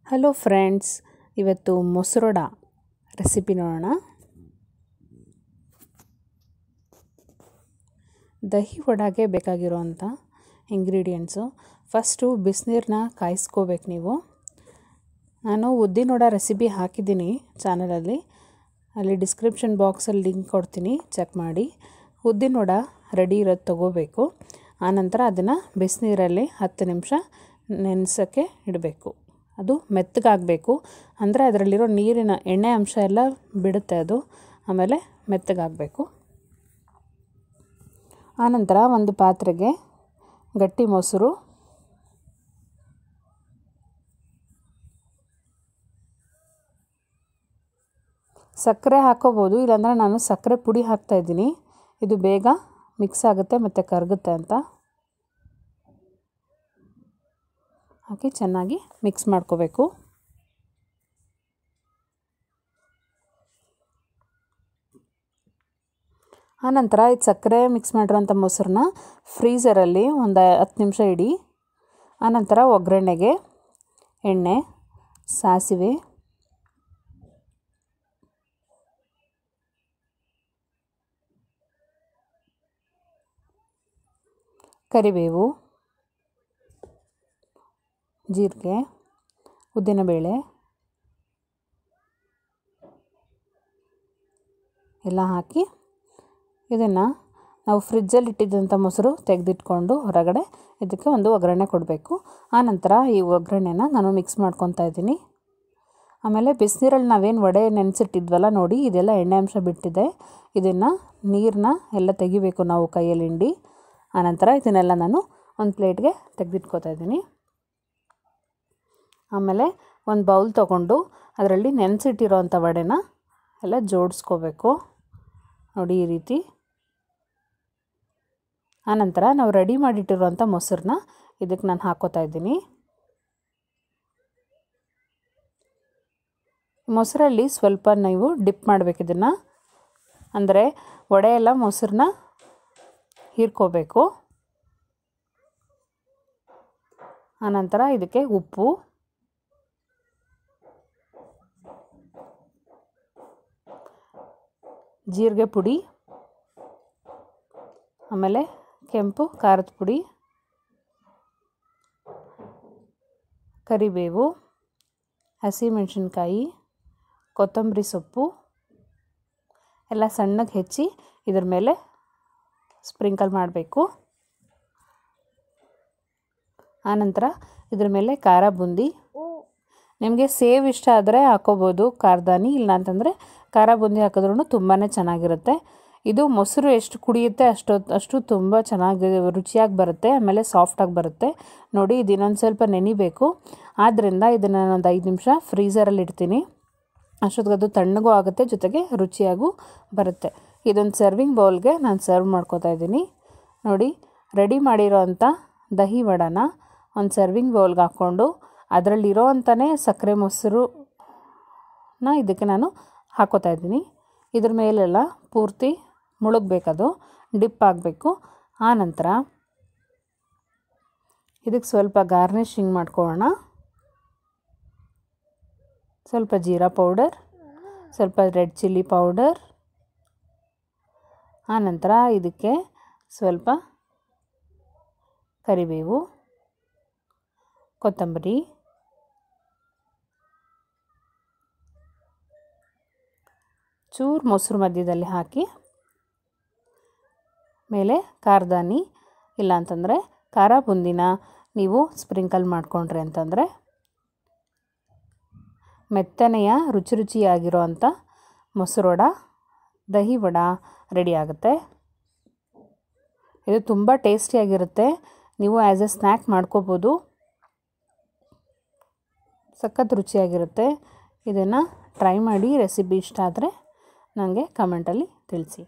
Hello friends, ಇವತ್ತು ಮೊಸರೊಡ recipe ನೋಡೋಣ. ದಹಿ ವಡಾಗೆ ಬೇಕಾಗಿರೋವಂಥ ಇಂಗ್ರೀಡಿಯೆಂಟ್ಸು. ಫಸ್ಟು ಬಿಸಿನೀರನ್ನ ಕಾಯಿಸ್ಕೋಬೇಕು ನೀವು. ನಾನು ಉದ್ದಿನ ವಡ ರೆಸಿಪಿ ಹಾಕಿದ್ದೀನಿ ಚಾನಲಲ್ಲಿ, ಅಲ್ಲಿ ಡಿಸ್ಕ್ರಿಪ್ಷನ್ ಬಾಕ್ಸಲ್ಲಿ ಲಿಂಕ್ ಕೊಡ್ತೀನಿ, ಚೆಕ್ ಮಾಡಿ. ಉದ್ದಿನ ವಡ ರೆಡಿ ಇರೋದು ತೊಗೋಬೇಕು. ಆನಂತರ ಅದನ್ನು ಬಿಸಿನೀರಲ್ಲಿ 10 ನಿಮಿಷ ನೆನೆಸೋಕ್ಕೆ ಇಡಬೇಕು. ಅದು ಮೆತ್ತಗಾಗಬೇಕು, ಅಂದರೆ ಅದರಲ್ಲಿರೋ ನೀರಿನ ಎಣ್ಣೆ ಅಂಶ ಎಲ್ಲ ಬಿಡುತ್ತೆ, ಅದು ಆಮೇಲೆ ಮೆತ್ತಗಾಗಬೇಕು. ಆನಂತರ ಒಂದು ಪಾತ್ರೆಗೆ ಗಟ್ಟಿ ಮೊಸರು, ಸಕ್ಕರೆ ಹಾಕೋಬೋದು, ಇಲ್ಲಾಂದರೆ ನಾನು ಸಕ್ಕರೆ ಪುಡಿ ಹಾಕ್ತಾಯಿದ್ದೀನಿ. ಇದು ಬೇಗ ಮಿಕ್ಸ್ ಆಗುತ್ತೆ ಮತ್ತು ಕರಗುತ್ತೆ ಅಂತ ಹಾಕಿ ಚೆನ್ನಾಗಿ ಮಿಕ್ಸ್ ಮಾಡ್ಕೋಬೇಕು. ಆನಂತರ ಇದು ಸಕ್ಕರೆ ಮಿಕ್ಸ್ ಮಾಡಿರೋಂಥ ಮೊಸರನ್ನ ಫ್ರೀಝರಲ್ಲಿ ಒಂದು 10 ನಿಮಿಷ ಇಡಿ. ಆನಂತರ ಒಗ್ಗರಣೆಗೆ ಎಣ್ಣೆ, ಸಾಸಿವೆ, ಕರಿಬೇವು, ಜೀರಿಗೆ, ಉದ್ದಿನಬೇಳೆ ಎಲ್ಲ ಹಾಕಿ ಇದನ್ನು ನಾವು ಫ್ರಿಜ್ಜಲ್ಲಿ ಇಟ್ಟಿದ್ದಂಥ ಮೊಸರು ತೆಗೆದಿಟ್ಕೊಂಡು ಹೊರಗಡೆ ಇದಕ್ಕೆ ಒಂದು ಒಗ್ಗರಣೆ ಕೊಡಬೇಕು. ಆನಂತರ ಈ ಒಗ್ಗರಣೆನ ನಾನು ಮಿಕ್ಸ್ ಮಾಡ್ಕೊತಾ ಇದ್ದೀನಿ. ಆಮೇಲೆ ಬಿಸಿನೀರಲ್ಲಿ ನಾವೇನು ವಡೆ ನೆನೆಸಿಟ್ಟಿದ್ವಲ್ಲ ನೋಡಿ, ಇದೆಲ್ಲ ಎಣ್ಣೆ ಅಂಶ ಬಿಟ್ಟಿದೆ. ಇದನ್ನು ನೀರನ್ನ ಎಲ್ಲ ತೆಗಿಬೇಕು ನಾವು ಕೈಯಲ್ಲಿ ಹಿಂಡಿ. ಆನಂತರ ಇದನ್ನೆಲ್ಲ ನಾನು ಒಂದು ಪ್ಲೇಟ್ಗೆ ತೆಗೆದಿಟ್ಕೋತಾ ಇದ್ದೀನಿ. ಆಮೇಲೆ ಒಂದು ಬೌಲ್ ತೊಗೊಂಡು ಅದರಲ್ಲಿ ನೆನೆಸಿಟ್ಟಿರೋವಂಥ ವಡೆನ ಎಲ್ಲ ಜೋಡಿಸ್ಕೋಬೇಕು ನೋಡಿ, ಈ ರೀತಿ. ಆನಂತರ ನಾವು ರೆಡಿ ಮಾಡಿಟ್ಟಿರುವಂಥ ಮೊಸರನ್ನ ಇದಕ್ಕೆ ನಾನು ಹಾಕೋತಾ ಇದ್ದೀನಿ. ಮೊಸರಲ್ಲಿ ಸ್ವಲ್ಪ ನೀವು ಡಿಪ್ ಮಾಡಬೇಕು ಇದನ್ನು, ಅಂದರೆ ವಡೆ ಎಲ್ಲ ಮೊಸರನ್ನ ಹೀರ್ಕೋಬೇಕು. ಆನಂತರ ಇದಕ್ಕೆ ಉಪ್ಪು, ಜೀರಿಗೆ ಪುಡಿ, ಆಮೇಲೆ ಕೆಂಪು ಖಾರದ ಪುಡಿ, ಕರಿಬೇವು, ಹಸಿಮೆಣಸಿನ್ಕಾಯಿ, ಕೊತ್ತಂಬರಿ ಸೊಪ್ಪು ಎಲ್ಲ ಸಣ್ಣಗೆ ಹೆಚ್ಚಿ ಇದ್ರ ಮೇಲೆ ಸ್ಪ್ರಿಂಕಲ್ ಮಾಡಬೇಕು. ಆನಂತರ ಇದ್ರ ಮೇಲೆ ಖಾರ ಬೂಂದಿ, ನಿಮಗೆ ಸೇವ್ ಇಷ್ಟ ಆದರೆ ಹಾಕೋಬೋದು, ಖಾರದಾನಿ, ಇಲ್ಲ ಅಂತಂದರೆ ಖಾರ ಬೂಂದಿ ಹಾಕಿದ್ರೂ ತುಂಬಾ ಚೆನ್ನಾಗಿರುತ್ತೆ. ಇದು ಮೊಸರು ಎಷ್ಟು ಕುಡಿಯುತ್ತೆ ಅಷ್ಟು ತುಂಬ ಚೆನ್ನಾಗಿ ರುಚಿಯಾಗಿ ಬರುತ್ತೆ, ಆಮೇಲೆ ಸಾಫ್ಟಾಗಿ ಬರುತ್ತೆ ನೋಡಿ. ಇದು ಇನ್ನೊಂದು ಸ್ವಲ್ಪ ನೆನಿಬೇಕು, ಆದ್ದರಿಂದ ಇದನ್ನು ಒಂದು 5 ನಿಮಿಷ ಫ್ರೀಝರಲ್ಲಿ ಇಡ್ತೀನಿ. ಅಷ್ಟೊತ್ತಿಗೆ ಅದು ತಣ್ಣಗೂ ಆಗುತ್ತೆ, ಜೊತೆಗೆ ರುಚಿಯಾಗೂ ಬರುತ್ತೆ. ಇದೊಂದು ಸರ್ವಿಂಗ್ ಬೌಲ್ಗೆ ನಾನು ಸರ್ವ್ ಮಾಡ್ಕೋತಾ ಇದ್ದೀನಿ ನೋಡಿ. ರೆಡಿ ಮಾಡಿರೋ ಅಂಥ ದಹಿ ವಡಾನ ಒಂದು ಸರ್ವಿಂಗ್ ಬೌಲ್ಗೆ ಹಾಕ್ಕೊಂಡು ಅದರಲ್ಲಿರೋ ಅಂಥನೇ ಸಕ್ಕರೆ ಮೊಸರನ್ನ ಇದಕ್ಕೆ ನಾನು ಹಾಕೋತಾ ಇದ್ದೀನಿ. ಇದ್ರ ಮೇಲೆಲ್ಲ ಪೂರ್ತಿ ಮುಳುಗಬೇಕದು, ಡಿಪ್ ಆಗಬೇಕು. ಆನಂತರ ಇದಕ್ಕೆ ಸ್ವಲ್ಪ ಗಾರ್ನಿಷಿಂಗ್ ಮಾಡ್ಕೊಳ್ಳೋಣ. ಸ್ವಲ್ಪ ಜೀರಾ ಪೌಡರ್, ಸ್ವಲ್ಪ ರೆಡ್ ಚಿಲ್ಲಿ ಪೌಡರ್, ಆನಂತರ ಇದಕ್ಕೆ ಸ್ವಲ್ಪ ಕರಿಬೇವು, ಕೊತ್ತಂಬರಿ, ಚೂರು ಮೊಸರು ಮಧ್ಯದಲ್ಲಿ ಹಾಕಿ, ಮೇಲೆ ಖಾರದಾನಿ ಇಲ್ಲ ಅಂತಂದರೆ ಖಾರ ಬೂಂದಿನ ನೀವು ಸ್ಪ್ರಿಂಕಲ್ ಮಾಡಿಕೊಂಡ್ರೆ ಅಂತಂದರೆ ಮೆತ್ತನೆಯ ರುಚಿಯಾಗಿರೋ ಅಂಥ ಮೊಸರೊಡ ದಹಿ ವಡ ರೆಡಿ ಆಗುತ್ತೆ. ಇದು ತುಂಬ ಟೇಸ್ಟಿಯಾಗಿರುತ್ತೆ, ನೀವು ಆ್ಯಸ್ ಎ ಸ್ನ್ಯಾಕ್ ಮಾಡ್ಕೋಬೋದು, ಸಖತ್ ರುಚಿಯಾಗಿರುತ್ತೆ. ಇದನ್ನು ಟ್ರೈ ಮಾಡಿ, ರೆಸಿಪಿ ಇಷ್ಟ ಆದರೆ ನನಗೆ ಕಮೆಂಟಲ್ಲಿ ತಿಳಿಸಿ.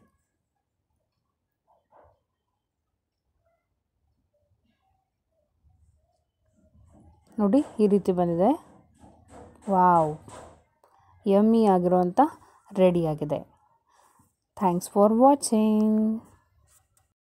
ನೋಡಿ, ಈ ರೀತಿ ಬಂದಿದೆ. ವಾವ್, ಯಮ್ಮಿ ಆಗಿರೋಂಥ ರೆಡಿಯಾಗಿದೆ. Thanks for watching.